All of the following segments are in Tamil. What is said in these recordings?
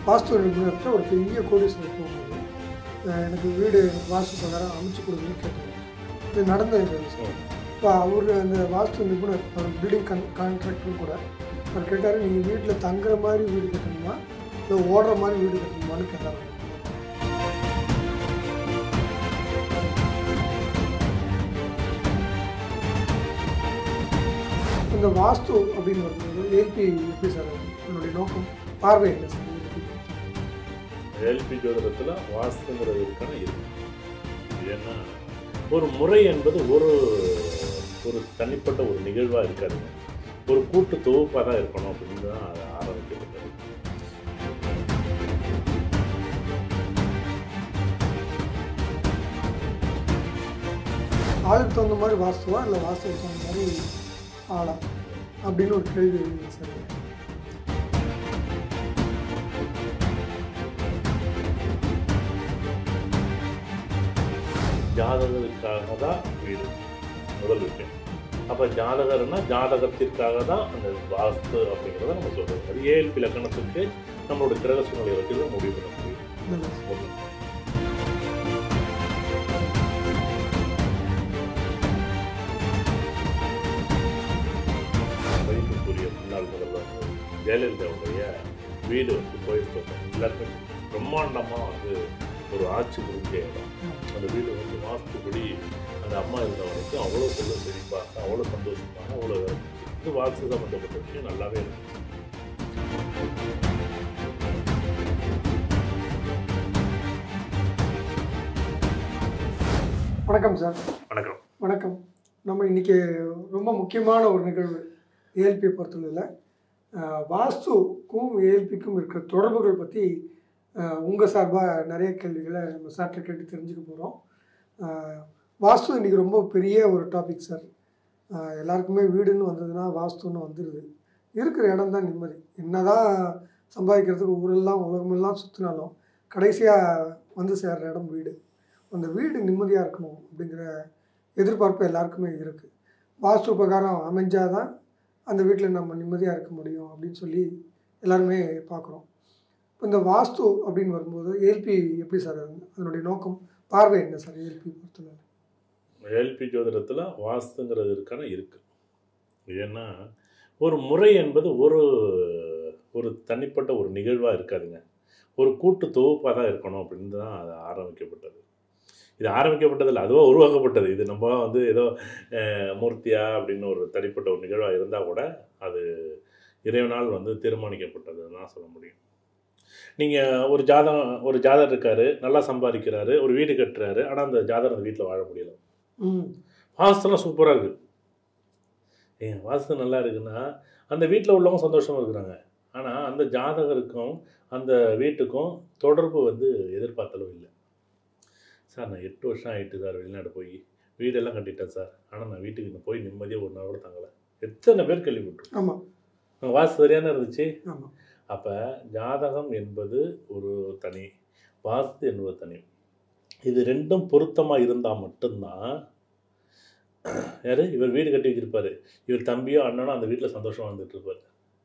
வாஸ்து நிபுணர்கிட்ட ஒரு பெரிய கோடீஸ்வரர் போகும்போது எனக்கு வீடு எனக்கு வாஸ்து பிரகாரம் அமைச்சு கொடுங்கன்னு கேட்டாங்க. இது நடந்த விஷயம். இப்போ அவர் அந்த வாஸ்து நிபுணர் அவர் பில்டிங் கான்ட்ராக்டரும் கூட அவர் கேட்டார், நீங்கள் வீட்டில் தங்குற மாதிரி வீடு கட்டணுமா இல்லை ஓடுற மாதிரி வீடு கட்டணுமான்னு கேட்டாங்க. இந்த வாஸ்து அப்படின்னு வரும்போது ஏல்பி எப்படி சார் என்னுடைய நோக்கம் பார்வை என்ன சார்? ஏல்பி ஜோதிடத்தில் வாஸ்துங்கிறது இருக்கான இருக்கு. ஏன்னா ஒரு முறை என்பது ஒரு தனிப்பட்ட ஒரு நிகழ்வாக இருக்காதுங்க, ஒரு கூட்டு தொகுப்பாக தான் இருக்கணும் அப்படின்னு தான் அது ஆரம்பிக்கப்பட்டது. ஆளுக்கு தகுந்த மாதிரி வாஸ்துவா இல்லை வாஸ்துக்கு தகுந்த மாதிரி ஆளா அப்படின்னு ஒரு கேள்வி எழுதி சார். ஜாதகத்துக்காக தான் வீடு முதல் விஷயம். அப்போ ஜாதகர்னா ஜாதகத்திற்காக தான் அந்த வாஸ்து அப்படிங்கிறத நம்ம சொல்கிறோம். அது ஏஎல்பி லக்கணத்துக்கு நம்மளோட கிரக சூழ்நிலையை வச்சு தான் முடிவு பண்ண முடியும். வைப்புக்குரிய முன்னாள் முதல்வர் ஜெயலலிதாவுடைய வீடு வந்து போயிருக்கோம். எல்லாருமே பிரம்மாண்டமாக வந்து ஒரு ஆட்சி புரிஞ்ச இடம். அந்த வீடு வந்து வாஸ்துப்படி அந்த அம்மா இருந்த வரைக்கும் அவ்வளோ செல்ல செழிப்பாக, அவ்வளோ சந்தோஷமாக, அவ்வளோ இது வாஸ்து சம்மந்தப்பட்ட விஷயம் நல்லாவே இருக்கு. வணக்கம் சார். வணக்கம். வணக்கம். நம்ம இன்றைக்கி ரொம்ப முக்கியமான ஒரு நிகழ்வு ஏஎல்பியை பொறுத்தவரையில் வாஸ்துக்கும் ஏஎல்பிக்கும் இருக்கிற தொடர்புகள் பற்றி உங்கள் சார்பாக நிறைய கேள்விகளை நம்ம சார்ட்ட கேட்டு தெரிஞ்சுக்க போகிறோம். வாஸ்து இன்றைக்கி ரொம்ப பெரிய ஒரு டாபிக் சார். எல்லாருக்குமே வீடுன்னு வந்ததுன்னா வாஸ்துன்னு வந்துடுது. இருக்கிற இடம் தான் நிம்மதி. என்ன தான் சம்பாதிக்கிறதுக்கு ஊரெல்லாம் உலகமெல்லாம் சுற்றினாலும் கடைசியாக வந்து சேர்கிற இடம் வீடு. அந்த வீடு நிம்மதியாக இருக்கணும் அப்படிங்கிற எதிர்பார்ப்பு எல்லாருக்குமே இருக்குது. வாஸ்து பிரகாரம் அமைஞ்சால் தான் அந்த வீட்டில் நம்ம நிம்மதியாக இருக்க முடியும் அப்படின்னு சொல்லி எல்லாருமே பார்க்குறோம். இப்போ இந்த வாஸ்து அப்படின்னு வரும்போது ஏஎல்பி எப்படி சார் அதனுடைய நோக்கம் பார்வை என்ன சார் ஏஎல்பி பொறுத்தவரை? ஏஎல்பி ஜோதிடத்தில் வாஸ்துங்கிறது இருக்கான இருக்குது. ஏன்னா ஒரு முறை என்பது ஒரு தனிப்பட்ட ஒரு நிகழ்வாக இருக்காதுங்க, ஒரு கூட்டு தொகுப்பாக தான் இருக்கணும் அப்படின்னு தான் அது ஆரம்பிக்கப்பட்டது. இது ஆரம்பிக்கப்பட்டதில்லை, அதுவாக உருவாக்கப்பட்டது. இது நம்ம வந்து ஏதோ மூர்த்தியா அப்படின்னு ஒரு தனிப்பட்ட ஒரு நிகழ்வாக இருந்தால் கூட அது இறைவனால் வந்து தீர்மானிக்கப்பட்டதுன்னு தான் சொல்ல முடியும். நீங்கள் ஒரு ஜாதகர் இருக்கார், நல்லா சம்பாதிக்கிறாரு, ஒரு வீடு கட்டுறாரு, ஆனால் அந்த ஜாதகர் அந்த வீட்டில் வாழ முடியலை. வாஸ்துலாம் சூப்பராக இருக்குது. வாஸ்து நல்லா இருக்குன்னா அந்த வீட்டில் உள்ளவங்க சந்தோஷமாக இருக்கிறாங்க. ஆனால் அந்த ஜாதகருக்கும் அந்த வீட்டுக்கும் தொடர்பு வந்து எதிர்பார்த்தளவு இல்லை. சார் நான் 8 வருஷம் ஆகிட்டு சார் வெளிநாடு போய் வீடெல்லாம் கட்டிட்டேன் சார், ஆனால் நான் வீட்டுக்கு இன்னும் போய் நிம்மதியாக ஒரு நாள் கூட தங்கலை. எத்தனை பேர் கேள்விப்பட்டோம். ஆமாம், வாஸ்து சரியான இருந்துச்சு. ஆமாம். அப்போ ஜாதகம் என்பது ஒரு தனி, வாஸ்து என்பது தனி. இது ரெண்டும் பொருத்தமாக இருந்தால் மட்டும்தான் யார் இவர் வீடு கட்டி வச்சுருப்பார், இவர் தம்பியோ அண்ணனோ அந்த வீட்டில் சந்தோஷமாக வந்துட்டுருப்பார்.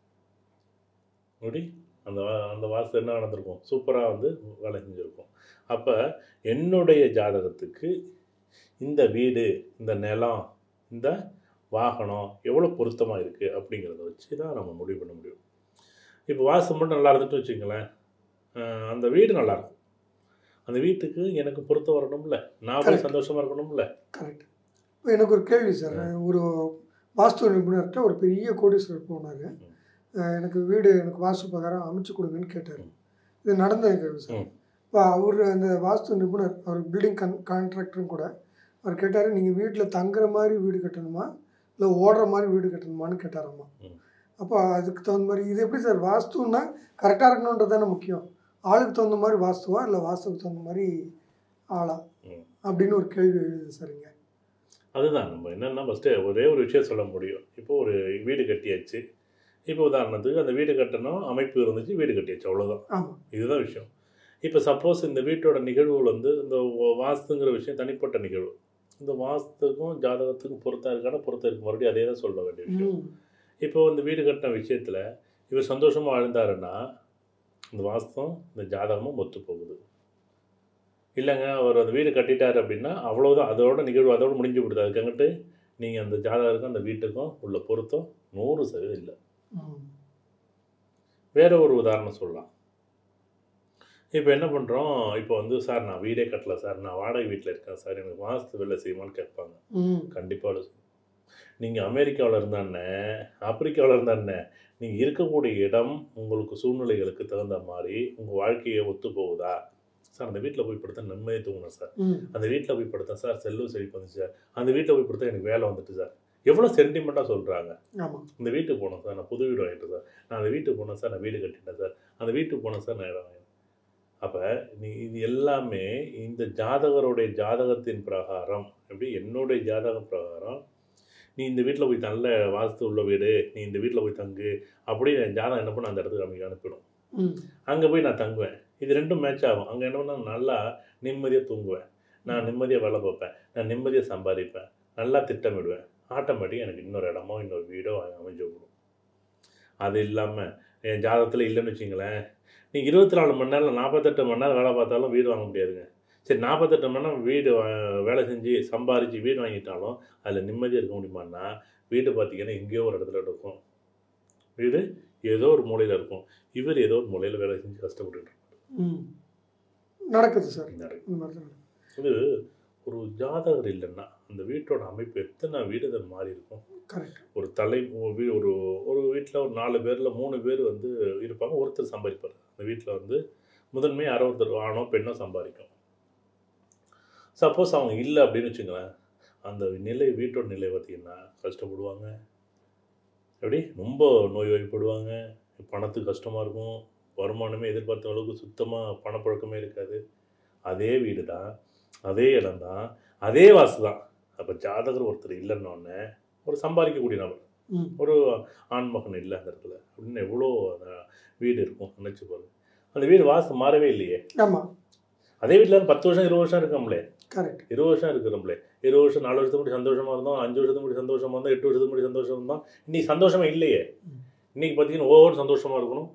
அப்படி அந்த வாஸ்து என்ன நடந்திருக்கும், சூப்பராக வந்து வேலை செஞ்சுருக்கும். அப்போ என்னுடைய ஜாதகத்துக்கு இந்த வீடு, இந்த நிலம், இந்த வாகனம் எவ்வளோ பொருத்தமாக இருக்குது அப்படிங்கிறத வச்சு தான் நம்ம முடிவு பண்ண முடியும். இப்போ வாஸ்து மட்டும் நல்லா இருந்துட்டு வச்சுங்களேன், அந்த வீடு நல்லாயிருக்கும். அந்த வீட்டுக்கு எனக்கு பொருத்தம் வரணும்ல, நான் போய் சந்தோஷமாக இருக்கணும்ல. கரெக்ட். இப்போ எனக்கு ஒரு கேள்வி சார். ஒரு வாஸ்து நிபுணர்கிட்ட ஒரு பெரிய கோடீஸ்வரர் போனார். எனக்கு வீடு எனக்கு வாஸ்து பிரகாரம் அமைச்சு கொடுங்கன்னு கேட்டார். இது நடந்த கேள்வி சார். இப்போ அவர் அந்த வாஸ்து நிபுணர் அவர் பில்டிங் கான்ட்ராக்டரும் கூட அவர் கேட்டார், நீங்கள் வீட்டில் தங்குற மாதிரி வீடு கட்டணுமா இல்லை ஓடுற மாதிரி வீடு கட்டணுமான்னு கேட்டாரம்மா. அப்போ அதுக்கு தகுந்த மாதிரி இது எப்படி சார் வாஸ்துன்னா கரெக்டாக இருக்கணுன்றது தானே முக்கியம். ஆளுக்கு தகுந்த மாதிரி வாஸ்துவா இல்லை வாஸ்துக்கு தகுந்த மாதிரி ஆளா அப்படின்னு ஒரு கேள்வி எழுதுது சரிங்க. அதுதான் நம்ம என்னென்னா ஃபஸ்ட்டு ஒரே ஒரு விஷயம் சொல்ல முடியும். இப்போது ஒரு வீடு கட்டியாச்சு. இப்போ உதாரணத்துக்கு அந்த வீடு கட்டணும் அமைப்பு இருந்துச்சு, வீடு கட்டியாச்சு, அவ்வளோதான். ஆமாம், இதுதான் விஷயம். இப்போ சப்போஸ் இந்த வீட்டோட நிகழ்வுகள் வந்து இந்த வாஸ்துங்கிற விஷயம் தனிப்பட்ட நிகழ்வு. இந்த வாஸ்துக்கும் ஜாதகத்துக்கும் பொருத்தம் இருக்கான பொருத்தம் இருக்கு, மறுபடியும் அதே தான் சொல்ல வேண்டிய விஷயம். இப்போது இந்த வீடு கட்டின விஷயத்தில் இவர் சந்தோஷமாக வாழ்ந்தாருன்னா இந்த வாஸ்தும் இந்த ஜாதகமும் ஒத்து போகுது. இல்லைங்க அவர் அந்த வீடு கட்டிட்டார் அப்படின்னா அவ்வளோதான், அதோட நிகழ்வு அதோடு முடிஞ்சு விடுது. அதுக்கங்கிட்டு நீங்கள் அந்த ஜாதகருக்கும் அந்த வீட்டுக்கும் உள்ள பொருத்தம் 100% இல்லை. வேற ஒரு உதாரணம் சொல்லலாம். இப்போ என்ன பண்ணுறோம், இப்போ வந்து சார் நான் வீடே கட்டலை சார், நான் வாடகை வீட்டில் இருக்கேன் சார், எனக்கு வாஸ்து வேலை செய்யுமான்னு கேட்பாங்க. கண்டிப்பாக நீங்கள் அமெரிக்காவில் இருந்தானே, ஆப்பிரிக்காவில் இருந்தானே, நீங்கள் இருக்கக்கூடிய இடம் உங்களுக்கு சூழ்நிலைகளுக்கு தகுந்த மாதிரி உங்கள் வாழ்க்கையை ஒத்து போகுதா சார்? அந்த வீட்டில் போய் படுத்தா நிம்மதியை தூங்கினேன் சார், அந்த வீட்டில் போய் படுத்தேன் சார் செல்வம் செழிப்பு வந்துச்சு சார், அந்த வீட்டில் போய் படுத்தா எனக்கு வேலை வந்துட்டு சார். எவ்வளோ சென்டிமெண்ட்டாக சொல்கிறாங்க. இந்த வீட்டுக்கு போனேன் சார், நான் புது வீடு வாங்கிட்டேன் சார், நான் அந்த வீட்டுக்கு போனேன் சார், நான் வீடு கட்டிட்டேன் சார், அந்த வீட்டுக்கு போனேன் சார், நான் இடம் வாங்கினேன். அப்போ இது எல்லாமே இந்த ஜாதகருடைய ஜாதகத்தின் பிரகாரம், எப்படி என்னுடைய ஜாதகம் பிரகாரம் நீ இந்த வீட்டில் போய் நல்ல வாஸ்து உள்ள வீடு, நீ இந்த வீட்டில் போய் தங்கு அப்படின்னு என் ஜாதகம் என்ன பண்ண அந்த இடத்துக்கு நமக்கு அனுப்பிடும். அங்கே போய் நான் தங்குவேன், இது ரெண்டும் மேட்ச் ஆகும். அங்கே என்ன பண்ணால் நல்லா நிம்மதியாக தூங்குவேன், நான் நிம்மதியாக வேலை பார்ப்பேன், நான் நிம்மதியாக சம்பாதிப்பேன், நல்லா திட்டமிடுவேன். ஆட்டோமேட்டிக்காக எனக்கு இன்னொரு இடமோ இன்னொரு வீடோ அமைஞ்சு விடும். அது இல்லாமல் என் ஜாதகத்தில் இல்லைன்னு வச்சிங்களேன், நீங்கள் 24 மணி நேரம் 48 மணி நேரம் வேலை பார்த்தாலும் வீடு வாங்க முடியாதுங்க. சரி 48 மணி நேரம் வீடு வேலை செஞ்சு சம்பாரித்து வீடு வாங்கிட்டாலும் அதில் நிம்மதியாக இருக்க முடியுமான்னா, வீடு பார்த்திங்கன்னா எங்கேயோ ஒரு இடத்துல இருக்கும், வீடு ஏதோ ஒரு மூலையில் இருக்கும், இவர் ஏதோ ஒரு மூலையில் வேலை செஞ்சு கஷ்டப்பட்டு நடக்குது சார். இது ஒரு ஜாதகர் இல்லைன்னா அந்த வீட்டோட அமைப்பு எத்தனை வீடுகள் மாறி இருக்கும். ஒரு ஒரு ஒரு வீட்டில் ஒரு 4 பேரில் 3 பேர் வந்து இருப்பாங்க, ஒருத்தர் சம்பாதிப்பார். அந்த வீட்டில் வந்து முதன்மை யாரோ ஒருத்தர் ஆணோ பெண்ணோ சம்பாதிக்கும். சப்போஸ் அவங்க இல்லை அப்படின்னு வச்சுங்களேன், அந்த நிலை வீட்டோட நிலை பார்த்திங்கன்னா கஷ்டப்படுவாங்க, எப்படி ரொம்ப நோய்வாய்ப்படுவாங்க, பணத்துக்கு கஷ்டமாக இருக்கும், வருமானமே எதிர்பார்த்த அளவுக்கு சுத்தமாக பணப்பழக்கமே இருக்காது. அதே வீடு தான், அதே இடம் தான், அதே வாசு தான். அப்போ ஜாதகர் ஒருத்தர் இல்லைன்னொன்னே ஒரு சம்பாதிக்கக்கூடிய நபர், ஒரு ஆண்மகன் இல்லை அந்த இடத்துல அப்படின்னு எவ்வளோ அந்த வீடு இருக்கும் நினச்சி பாருங்க. அந்த வீடு வாசு மாறவே இல்லையே. ஆமாம், அதே வீட்டில் 10 வருஷம் 20 வருஷம் இருக்கோம்லே. கரெக்ட். 20 வருஷம் இருக்கிறோம்லே, 20 வருஷம் 4 வருஷத்துக்கு முன்னாடி சந்தோஷமாக இருந்தோம், 5 வருஷத்துக்கு முன்னாடி சந்தோஷமாக இருந்தோம், 8 வருஷத்துக்கு முன்னாடி சந்தோஷமாக இருந்தோம். இன்றைக்கி சந்தோஷமாக இல்லையே. இன்றைக்கி பார்த்தீங்கன்னா ஒவ்வொரு சந்தோஷமாக இருக்கணும்.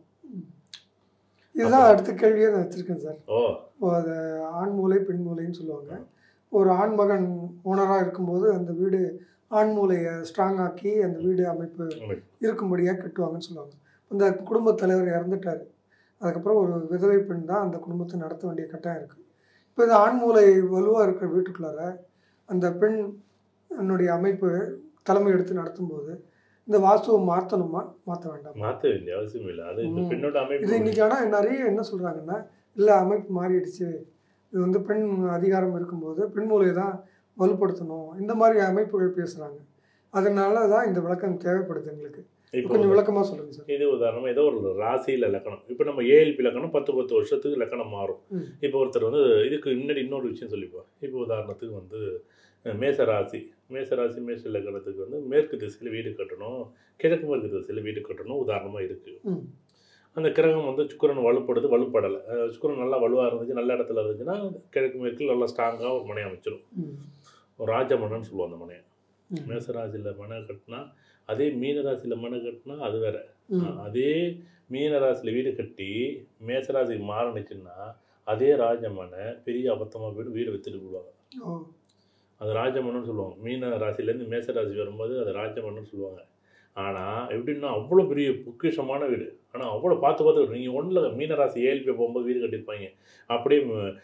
இதுதான் அடுத்த கேள்வியாக நான் வச்சுருக்கேன் சார். அது ஆண் மூலை பெண் மூலைன்னு சொல்லுவாங்க. ஒரு ஆண்மகன் ஓனராக இருக்கும்போது அந்த வீடு ஆண் மூலையை ஸ்ட்ராங் ஆக்கி அந்த வீடு அமைப்பு இருக்கும்படியாக கட்டுவாங்கன்னு சொல்லுவாங்க. அந்த குடும்பத் தலைவர் இறந்துட்டார், அதுக்கப்புறம் ஒரு விதவை பெண் தான் அந்த குடும்பத்தை நடத்த வேண்டிய கட்டாயம் இருக்குது. இப்போ இந்த ஆண் மூலை வலுவாக இருக்கிற வீட்டுக்குள்ளார அந்த பெண் என்னுடைய அமைப்பு தலைமை எடுத்து நடத்தும்போது இந்த வாஸ்துவை மாற்றணுமா மாற்ற வேண்டாம்? மாற்ற வேண்டிய அவசியம் இல்லை. அது இந்த பெண்ணோட அமைப்பு. இது இன்றைக்கி ஆனால் நிறைய என்ன சொல்கிறாங்கன்னா, இல்லை அமைப்பு மாறிடுச்சு, இது வந்து பெண் அதிகாரம் இருக்கும்போது பெண் மூலையை தான் வலுப்படுத்தணும், இந்த மாதிரி அமைப்புகள் பேசுகிறாங்க. அதனால தான் இந்த விளக்கம் தேவைப்படுது எங்களுக்கு. கொஞ்சம் விளக்கமாக சொல்லுங்கள் சார். இது உதாரணமாக ஏதோ ஒரு ராசியில் லக்கணம், இப்போ நம்ம ஏஎல்பி லக்கணம் 10 வருஷத்துக்கு லக்கணம் மாறும். இப்போ ஒருத்தர் வந்து இதுக்கு முன்னாடி இன்னொரு விஷயம் சொல்லிப்போம். இப்போ உதாரணத்துக்கு வந்து மேசராசி மேச லக்கணத்துக்கு வந்து மேற்கு திசையில் வீடு கட்டணும், கிழக்கு மேற்கு திசையில் வீடு கட்டணும் உதாரணமாக இருக்குது. அந்த கிரகம் வந்து சுக்கிரன் வலுப்படலை, சுக்கிரன் நல்லா வலுவாக இருந்துச்சு, நல்ல இடத்துல இருந்துச்சுன்னா கிழக்கு மேற்கில் நல்லா ஸ்ட்ராங்காக ஒரு மனை அமைச்சிடும். ஒரு ராஜமனைன்னு சொல்லுவோம் அந்த மனையை. மேசராசியில் மனை கட்டினா, அதே மீனராசியில் மனை கட்டினா அது வேற. அதே மீனராசியில் வீடு கட்டி மேசராசிக்கு மாறணுச்சுன்னா அதே ராஜமனை பெரிய அபத்தமாக வீடு வித்துட்டு போடுவாங்க. அது ராஜமன்னு சொல்லுவாங்க. மீன ராசிலேருந்து மேச ராசி வரும்போது அது ராஜமன்னு சொல்லுவாங்க. ஆனால் எப்படின்னா அவ்வளோ பெரிய பொக்கிஷமான வீடு, ஆனால் அவ்வளோ பார்த்து நீங்கள் ஒன்றில் மீனராசி ஏஎல்பி போகும்போது வீடு கட்டியிருப்பாங்க. அப்படியே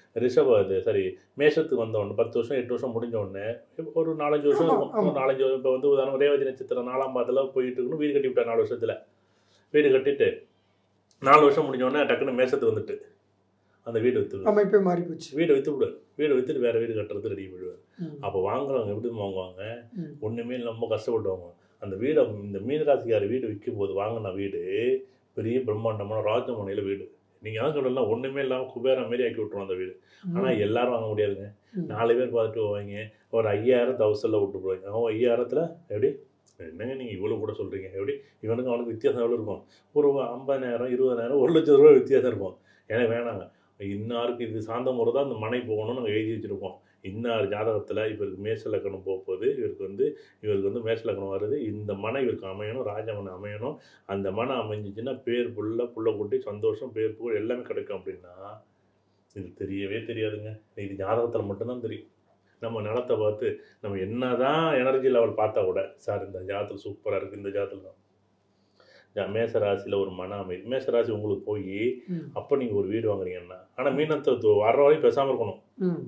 மேஷத்துக்கு வந்தவொடனே 10 வருஷம் 8 வருஷம் முடிஞ்ச உடனே ஒரு 4-5 வருஷம் இருக்கும். 4-5 வருஷம் இப்போ வந்து உதாரணம் ரேவதி நட்சத்திரம் 4ஆம் பாதத்தில் போயிட்டு இருக்கணும், வீடு கட்டி விட்டார் 4 வருஷத்தில். வீடு கட்டிட்டு 4 வருஷம் முடிஞ்சோடனே டக்குன்னு மேஷத்துக்கு வந்துட்டு அந்த வீடு விற்று அமைப்பே மாறி போச்சு. வீடை விற்றுவிடுவார், வீடை விற்றுட்டு வேறு வீடு கட்டுறது ரெடி பண்ணுவார். அப்போ வாங்குறவங்க எப்படி வாங்குவாங்க, ஒன்றுமே ரொம்ப கஷ்டப்படுவாங்க. அந்த வீடை இந்த மீனராசிக்கார வீடு விற்கும் போது வாங்கின வீடு பெரிய பிரம்மாண்டமான ராஜமனையில் வீடு. நீங்கள் தான் சொல்லலாம் ஒன்றுமே இல்லாமல் குபேரா மாரி ஆக்கி விட்ருவோம் அந்த வீடு. ஆனால் எல்லோரும் வாங்க முடியாதுங்க. 4 பேர் பார்த்துட்டு போவாங்க, ஒரு 5000 தௌசண்டில் விட்டு போவாங்க. அவன் 5000த்தில் எப்படி என்னங்க நீங்கள் இவ்வளோ கூட சொல்கிறீங்க, எப்படி இவனுக்கு அவனுக்கு வித்தியாசம் எவ்வளோ இருக்கும், ஒரு 50,000 20,000 1,00,000 ரூபா வித்தியாசம் இருக்கும். ஏன்னா வேணாங்க, இன்னாருக்கு இது சார்ந்த முறை தான் அந்த மனை போகணும்னு நாங்கள் எழுதி வச்சுருப்போம். இன்னார் ஜாதகத்தில் இவருக்கு மேஷ லக்னம் போக போகுது, இவருக்கு வந்து மேஷ லக்னம் வருது, இந்த மனை இவருக்கு அமையணும், ராஜமனை அமையணும், அந்த மனை அமைஞ்சிச்சுன்னா பேர் புள்ள குட்டி சந்தோஷம் பேர் புகழ் எல்லாமே கிடைக்கும் அப்படின்னா இது தெரியவே தெரியாதுங்க. இது ஜாதகத்தில் மட்டும்தான் தெரியும். நம்ம நிலத்தை பார்த்து நம்ம என்ன தான் எனர்ஜி லெவல் பார்த்தா கூட சார் இந்த ஜாதகத்தில் சூப்பராக இருக்குது, இந்த ஜாதகத்தில் தான் மேசராசியில் ஒரு மன அமைதி. மேசராசி உங்களுக்கு போய் அப்போ நீங்கள் ஒரு வீடு வாங்குறீங்கன்னா, ஆனால் மீனத்தை வர்ற வரையும் பேசாமல் இருக்கணும்.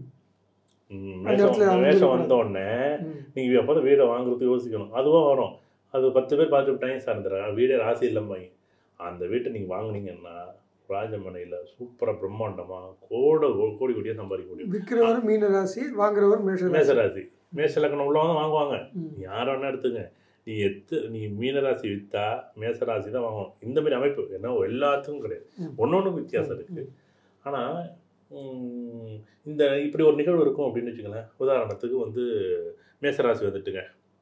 மேஷம் வந்தோடனே நீங்கள் எப்போ தான் வீடை வாங்குறதுக்கு யோசிக்கணும். அதுவும் வரும், அது 10 பேர் பார்த்துட்டு டைம் சார்ந்துடுறாங்க, வீடே ராசி இல்லாமல் அந்த வீட்டை நீங்கள் வாங்குனீங்கன்னா ராஜமனையில் சூப்பராக பிரம்மாண்டமாக கோடி கோடியாக சம்பாதிக்க முடியும். விற்கிறவர் மீன ராசி, வாங்குறவர் மேசராசி. மேஷ லக்னம் உள்ளவங்க தான் வாங்குவாங்க. யார் வேணா எடுத்துங்க. நீ மீனராசி விற்றா மேசராசி தான் வாங்கணும். இந்த மாதிரி அமைப்பு ஏன்னா எல்லாத்துக்கும் கிடையாது, ஒன்னொன்றும் வித்தியாசம் இருக்குது. ஆனால் இந்த இப்படி ஒரு நிகழ்வு இருக்கும் அப்படின்னு வச்சுங்களேன். உதாரணத்துக்கு வந்து மேசராசி வந்துட்டுங்க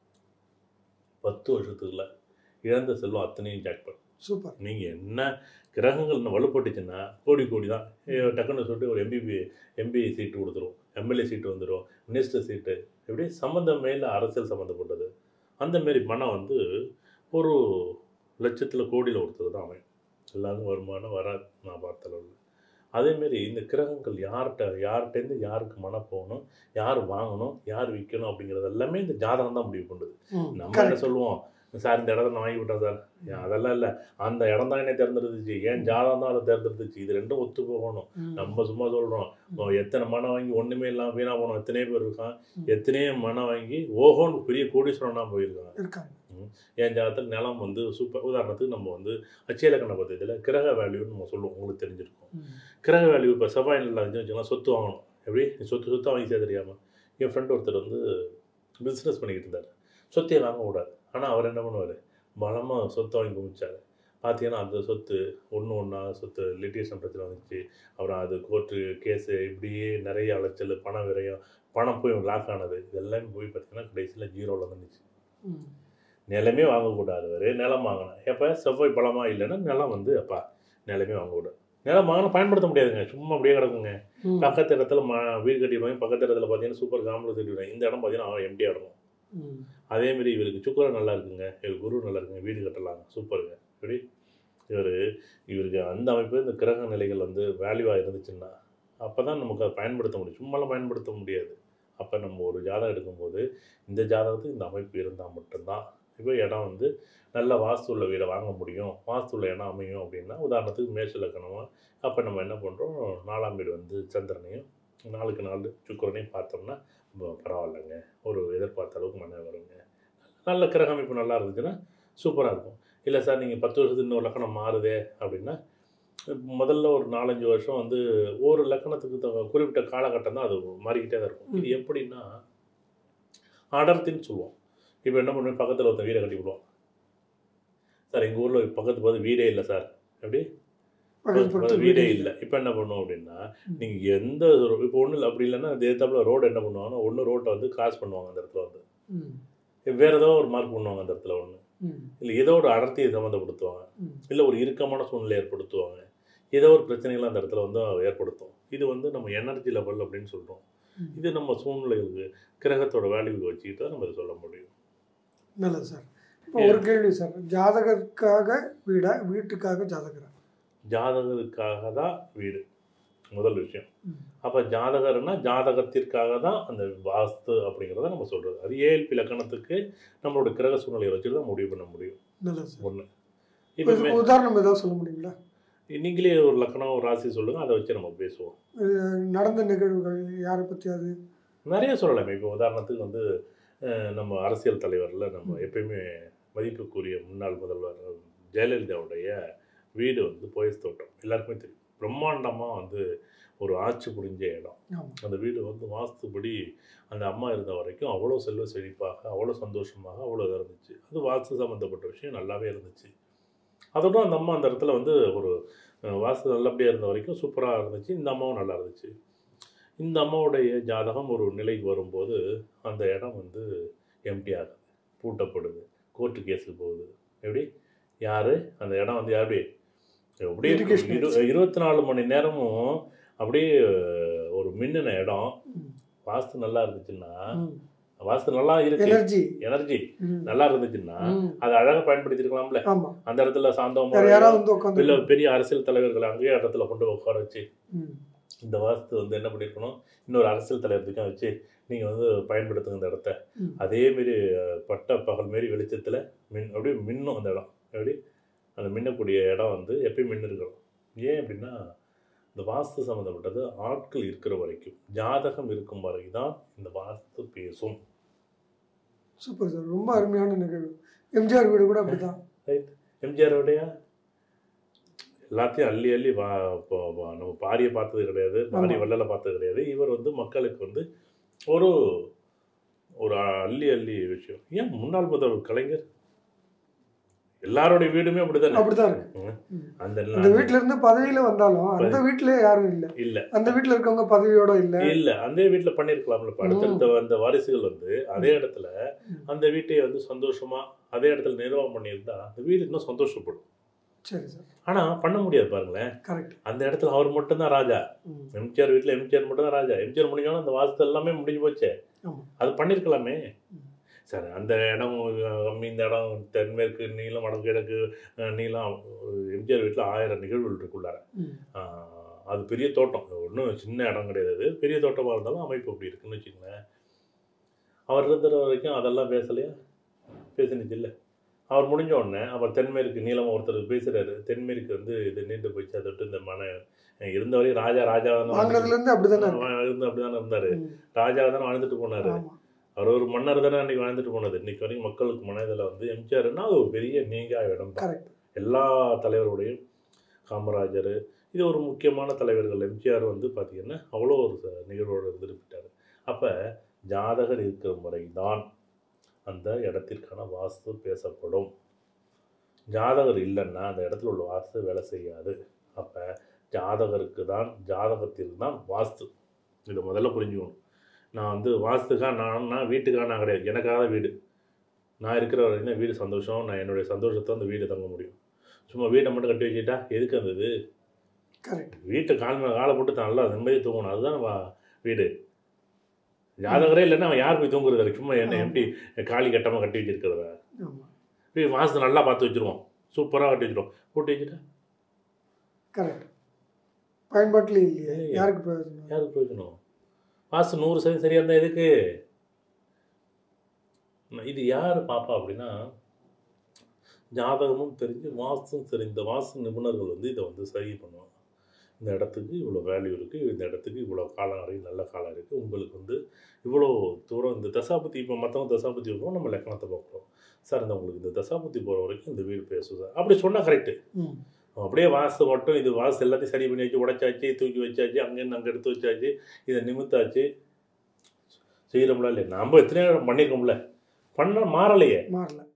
10 வருஷத்துக்குள்ள இழந்த செல்வம் அத்தனையும் ஜாக்பாட். சூப்பர். நீங்கள் என்ன கிரகங்கள் இன்னும் வலுப்பட்டுச்சுன்னா கோடி தான் டக்குன்னு சொல்லிட்டு ஒரு எம்பி சீட்டு கொடுத்துரும், எம்எல்ஏ சீட்டு வந்துடும், மினிஸ்டர் சீட்டு, எப்படி சம்மந்தமே இல்லை அரசியல் சம்மந்தப்பட்டது. அந்தமாரி மனம் வந்து ஒரு லட்சத்தில் கோடியில் ஒருத்தர் தான் அமையும். எல்லாருக்கும் வருமானம் வராது நான் பார்த்தளவில். அதேமாரி இந்த கிரகங்கள் யார்கிட்டேருந்து யாருக்கு மனம் போகணும், யார் வாங்கணும், யார் விற்கணும் அப்படிங்கிறது எல்லாமே இந்த ஜாதகம் தான் முடிவு பண்ணுது. நம்ம என்ன சொல்லுவோம், சார் இந்த இடத்த நான் வாங்கி விட்டேன் சார், அதெல்லாம் இல்லை, அந்த இடம் தான் என்ன தேர்ந்தெடுத்துச்சு, ஏன் ஜாதகம் தான் அதை தேர்ந்தெடுத்துச்சு, இது ரெண்டும் ஒத்து போகணும். நம்ம சும்மா சொல்கிறோம் எத்தனை மனம் வாங்கி ஒன்றுமே இல்லாமல் வீணாக போனோம் எத்தனையோ பேர் இருக்கான், எத்தனையோ மனம் வாங்கி ஓஹோன்னு பெரிய கோடீஸ்வரனாக போயிருக்காங்க. என் ஜாதகத்தில் நிலம் வந்து சூப்பர். உதாரணத்துக்கு நம்ம வந்து அச்சய இலக்கண பദ്ധதியில் கிரக வேல்யூன்னு நம்ம சொல்லுவோம், உங்களுக்கு தெரிஞ்சிருக்கும். கிரக வேல்யூ இப்போ செவ்வாய் நல்லா இருந்துச்சு வச்சுக்கலாம், சொத்து வாங்கணும். எப்படி சொத்தாக வாங்கி தெரியாமல் என் ஃப்ரெண்ட் ஒருத்தர் வந்து பிஸ்னஸ் பண்ணிக்கிட்டு இருந்தார். சொத்தையை வாங்க கூடாது, ஆனால் அவர் என்ன பண்ணுவார், பலமாக சொத்தை வாங்கி குமிச்சார். பார்த்தீங்கன்னா அந்த சொத்து ஒன்றா சொத்து லிட்டிகேஷன் பிரச்சனை வந்துச்சு. அப்புறம் அது கோர்ட்டு கேஸு இப்படியே நிறைய அலைச்சல், பணம் விரயம், பணம் போய் லாக் ஆனது, இதெல்லாமே போய் பார்த்தீங்கன்னா கடைசியில் 0ல் வந்துச்சு. நிலமே வாங்கக்கூடாது, நிலம் வாங்கினேன். எப்போ செவ்வாய் பலமாக இல்லைன்னா நிலம் வந்து அப்பா நிலமே வாங்கக்கூடாது. நிலம் வாங்கினா பயன்படுத்த முடியாதுங்க, சும்மா அப்படியே கிடக்குங்க. பக்கத்து இடத்துல வீடு கட்டிடுவாங்க, பக்கத்து இடத்துல பார்த்தீங்கன்னா சூப்பர் காம்பவுண்ட் கட்டிடுவாங்க, இந்த இடம் பார்த்தீங்கன்னா எம்டியாக இருக்கும். அதேமாரி இவருக்கு சுக்கரன் நல்லா இருக்குங்க, இவர் குரு நல்லா இருக்குங்க, வீடு கட்டலாங்க, சூப்பருங்க. இப்படி இவருக்கு அந்த அமைப்பு இந்த கிரக நிலைகள் வந்து வேல்யூவாக இருந்துச்சுன்னா அப்போ தான் நமக்கு அதை பயன்படுத்த முடியும், சும்மாலாம் பயன்படுத்த முடியாது. அப்போ நம்ம ஒரு ஜாதகம் எடுக்கும்போது இந்த ஜாதகத்துக்கு இந்த அமைப்பு இருந்தால் மட்டும்தான் இப்போ இடம் வந்து நல்ல வாஸ்து உள்ள வீடை வாங்க முடியும். வாஸ்து உள்ள இடம் அமையும் அப்படின்னா உதாரணத்துக்கு மேஷ லக்னமாக அப்போ நம்ம என்ன பண்ணுறோம், 4ஆம் வீடு வந்து சந்திரனையும் 4க்கு 4 சுக்கிரனையும் பார்த்தோம்னா பரவாயில்லைங்க, ஒரு எதிர்பார்த்த அளவுக்கு மன வருங்க. நல்ல கிரக அமைப்பு நல்லா இருந்துச்சுன்னா சூப்பராக இருக்கும். இல்லை சார் நீங்கள் 10 வருஷத்துக்கு இன்னொரு லக்கணம் மாறுதே அப்படின்னா முதல்ல ஒரு 4-5 வருஷம் வந்து ஒரு லக்கணத்துக்கு குறிப்பிட்ட காலகட்டம் தான் அது மாறிக்கிட்டே தான் இருக்கும். இது எப்படின்னா அடர்த்தின்னு சொல்லுவோம். இப்போ என்ன பண்ணுவேன், பக்கத்தில் ஒருத்தன் வீடை கட்டி விடுவோம். சார் எங்கள் ஊரில் பக்கத்து பார்த்து வீடே இல்லை சார், எப்படி வீடே இல்லை. இப்போ என்ன பண்ணுவோம் அப்படின்னா நீங்கள் எந்த இப்போ ஒன்றும் இல்லை, அப்படி இல்லைன்னா தேத்தாப்புல ரோடு என்ன பண்ணுவாங்கன்னா ஒன்று ரோட்டை வந்து கிராஸ் பண்ணுவாங்க, அந்த இடத்துல வந்து வேறு ஏதோ ஒரு மார்க் பண்ணுவாங்க அந்த இடத்துல ஒன்று, இல்லை ஏதோ ஒரு அடர்த்தியை சம்மந்தப்படுத்துவாங்க, இல்லை ஒரு இறுக்கமான சூழ்நிலை ஏற்படுத்துவாங்க, ஏதோ ஒரு பிரச்சனைகள் அந்த இடத்துல வந்து ஏற்படுத்தும். இது வந்து நம்ம எனர்ஜி லெவல் அப்படின்னு சொல்கிறோம். இது நம்ம சூழ்நிலைகளுக்கு கிரகத்தோட வேல்யூ வச்சுக்கிட்டு தான் நம்ம இதை சொல்ல முடியும். நல்லது சார். இப்போ ஒரு கேள்வி சார், ஜாதகத்துக்காக வீடா வீட்டுக்காக ஜாதகரா? ஜாதகத்துக்காக தான் வீடு முதல் விஷயம். அப்போ ஜாதகர்னா ஜாதகத்திற்காக தான் அந்த வாஸ்து அப்படிங்கிறத நம்ம சொல்கிறது. அது ஏஎல்பி லக்கணத்துக்கு நம்மளோட கிரக சூழ்நிலையை வச்சுட்டு தான் முடிவு பண்ண முடியும். ஒன்று இப்போ உதாரணம் ஏதாவது சொல்ல முடியுங்களா? நீங்களே ஒரு லக்கணம் ஒரு ராசி சொல்லுங்கள், அதை வச்சு நம்ம பேசுவோம். நடந்த நிகழ்வுகள் யாரை பற்றி அது நிறைய சொல்லலாமே. இப்போ உதாரணத்துக்கு வந்து நம்ம அரசியல் தலைவரில் நம்ம எப்பயுமே மதிப்புக்குரிய முன்னாள் முதல்வர் ஜெயலலிதாவுடைய வீடு வந்து போயஸ் தோட்டம் எல்லாருக்குமே தெரியும். பிரம்மாண்டமாக வந்து ஒரு ஆட்சி புரிஞ்ச இடம். அந்த வீடு வந்து வாஸ்துபடி அந்த அம்மா இருந்த வரைக்கும் அவ்வளோ செல்வ செழிப்பாக, அவ்வளோ சந்தோஷமாக, அவ்வளோ இதாக இருந்துச்சு. அது வாஸ்து சம்மந்தப்பட்ட விஷயம் நல்லாவே இருந்துச்சு. அதோட அந்த அம்மா அந்த இடத்துல வந்து ஒரு வாஸ்து நல்லபடியாக இருந்த வரைக்கும் சூப்பராக இருந்துச்சு. இந்த அம்மாவும் நல்லா இருந்துச்சு. இந்த அம்மாவுடைய ஜாதகம் ஒரு நிலைக்கு வரும்போது அந்த இடம் வந்து எம்டி ஆகுது, பூட்டப்படுது, கோர்ட்டு கேஸுக்கு போகுது. எப்படி யார் அந்த இடம் வந்து அப்படியே 24 மணி நேரமும் அப்படியே ஒரு மின்னின இடம், வாஸ்து நல்லா இருந்துச்சுன்னா, ம். வாஸ்து நல்லா இருக்கு, எனர்ஜி. எனர்ஜி ம். நல்லா இருந்துச்சுன்னா ம். அதை அழகாக பயன்படுத்திருக்கலாம்ல. ஆமா. அந்த இடத்துல வேற சாந்தமாக யாராவது வந்து உட்காந்து. இல்லை பெரிய அரசியல் தலைவர்களை அங்கேயே இடத்துல கொண்டு உட்கார வச்சு ம். இந்த வாஸ்து வந்து என்ன பண்ணியிருக்கணும், இன்னொரு அரசியல் தலைவருக்கும் வச்சு நீங்கள் வந்து பயன்படுத்துங்க இந்த இடத்த. ம். அதேமாரி பட்ட பகல் மாரி வெளிச்சத்தில் அப்படியே மின்னும் அந்த இடம். எப்படி அந்த மின்னக்கூடிய இடம் வந்து எப்பயும் மின்னு இருக்கணும். ஏன் அப்படின்னா இந்த வாஸ்து சம்மந்தப்பட்டது ஆட்கள் இருக்கிற வரைக்கும், ஜாதகம் இருக்கும் வரை தான் இந்த வாஸ்து பேசும். சூப்பர் சார், ரொம்ப அருமையான நிகழ்வு. எம்ஜிஆர் வீடு கூட அப்படிதான். ரைட். எம்ஜிஆருடைய எல்லாத்தையும் அள்ளி அள்ளி நம்ம பாரியை பார்த்தது கிடையாது, பாரி ஆமா. வள்ளலை பார்த்தது கிடையாது. இவர் வந்து மக்களுக்கு வந்து ஒரு ஒரு அள்ளி அள்ளி விஷயம். ஏன் முன்னாள் முதல்வர் கலைஞர் எல்லாருடைய வீடுமே அப்படிதானே. அப்படிதான் இருக்கு. ம். அந்த அந்த வீட்டுல இருந்து பதவியில வந்தாலும் அந்த வீட்டுல யாரும் இல்ல. இல்ல அந்த வீட்டுல இருக்கவங்க பதவியோட இல்ல. இல்ல அந்த வீட்டுல பண்ணிருக்கலாம்ல. அடுத்தடுத்த அந்த வாரிசுகள் வந்து அதே இடத்துல அந்த வீட்டை வந்து சந்தோஷமா அதே இடத்துல நிர்வாகம் பண்ணியிருந்தா அந்த வீடு இன்னும் சந்தோஷப்படும். சரி சார். ஆனா பண்ண முடியாது பாருங்களேன். கரெக்ட். அந்த இடத்துல அவர் மட்டும்தான் ராஜா. ம். எம்ஜிஆர் வீட்டுல எம்ஜிஆர் மட்டும் தான் ராஜா. எம்ஜிஆர் முடிஞ்சோன்னா அந்த வாஸ்து எல்லாமே முடிஞ்சு போச்சே. ஆமா. அது பண்ணிருக்கலாமே. ம். சார் அந்த இடம் கம்மி, இந்த இடம் தென்மேற்கு நீளம், வடக்கு கிழக்கு நீளம். எம்ஜிஆர் வீட்டில் 1000 நிகழ்வுகள் இருக்குள்ளார. ம். அது பெரிய தோட்டம், ஒன்றும் சின்ன இடம் கிடையாது. அது பெரிய தோட்டமாக இருந்தாலும் அமைப்பு அப்படி இருக்குன்னு வச்சுக்கோங்களேன். அவர் இருந்த வரைக்கும் அதெல்லாம் பேசலையா? பேசினுச்சு இல்லை. அவர் முடிஞ்ச உடனே அவர் தென்மேற்கு நீளமாக ஒருத்தர் பேசுகிறாரு. தென்மேற்கு வந்து இது நீண்டு போயிடுச்சு, அதை விட்டு இந்த இருந்தவரையும் ராஜா வாங்குறதுல இருந்து அப்படிதானே இருந்து அப்படி தானே இருந்தார். ம். ராஜா தானே வாழ்ந்துட்டு போனார். ஆமா. அவர் ஒரு மன்னர் தானே அன்றைக்கி வாழ்ந்துட்டு போனது. இன்றைக்கி வரைக்கும் மக்களுக்கு மனதில் வந்து எம்ஜிஆர்னா அது ஒரு பெரிய நீங்கா இடம் தான். கரெக்ட். எல்லா தலைவருடையும் காமராஜர் இது ஒரு முக்கியமான தலைவர்கள். எம்ஜிஆர் வந்து பார்த்திங்கன்னா அவ்வளோ ஒரு நிகழ்வோடு இருந்துட்டார். அப்போ ஜாதகர் இருக்கிற முறை தான் அந்த இடத்திற்கான வாஸ்து பேசப்படும். ஜாதகர் இல்லைன்னா அந்த இடத்துல உள்ள வாஸ்து வேலை செய்யாது. அப்போ ஜாதகருக்கு தான், ஜாதகத்திற்கு தான் வாஸ்து. இதை முதல்ல புரிஞ்சுக்கணும். நான் வந்து வாஸ்துக்கா நான் வீட்டுக்காக நான் கிடையாது, எனக்காக வீடு. நான் இருக்கிற வரைக்கும் தான் வீடு சந்தோஷம். நான் என்னுடைய சந்தோஷத்தை அந்த வீடு தங்க முடியும். சும்மா வீட்டை மட்டும் கட்டி வச்சுட்டா எதுக்கு அந்த இது? கரெக்ட். வீட்டை காலை போட்டு நல்லா நிம்மதியாக தூங்கணும். அதுதான் வீடு. ஜாதகரே இல்லைன்னா அவன் யார் போய் தூங்குறது? சும்மா என்ன எப்படி காலி கட்டமாக கட்டி வச்சிருக்கிறதா? போய் வாஸ்து நல்லா பார்த்து வச்சுருவோம், சூப்பராக கட்டி வச்சுருவோம், போட்டு வச்சுட்டா கரெக்ட். பயன்பாட்டில் இல்லையே, யாருக்கு பிரயோஜனம்? யாருக்கு பிரயோஜனம்? வாஸ்து 100% சரியாக இருந்தால் எதுக்கு? இது யார் பாப்பா அப்படின்னா ஜாதகமும் தெரிஞ்சு வாஸ்தும் தெரிந்த வாஸ்து நிபுணர்கள் வந்து இதை வந்து சரி பண்ணுவாங்க. இந்த இடத்துக்கு இவ்வளோ வேல்யூ இருக்குது, இந்த இடத்துக்கு இவ்வளோ காலம் வரைக்கும் நல்ல காலம் இருக்குது, உங்களுக்கு வந்து இவ்வளோ தூரம் இந்த தசாபதி. இப்போ மற்றவங்க தசாபதி வைப்போம், நம்ம லக்கணத்தை பார்க்குறோம். சார் இந்த உங்களுக்கு இந்த தசாபதி போகிற வரைக்கும் இந்த வீடு பேசும் சார் அப்படி சொன்னால் கரெக்டு. அப்படியே வாஸ்து மட்டும் இது வாஸ்து எல்லாத்தையும் சரி பண்ணி வச்சு உடைச்சாச்சு, தூக்கி வச்சாச்சு, அங்கேருந்து அங்கே எடுத்து வச்சாச்சு, இதை நிமித்தாச்சு, செய்கிறோம்ல இல்லையா? நம்ம எத்தனையோ பண்ணியிருக்கோம்ல, பண்ண மாறலையே. மாறல.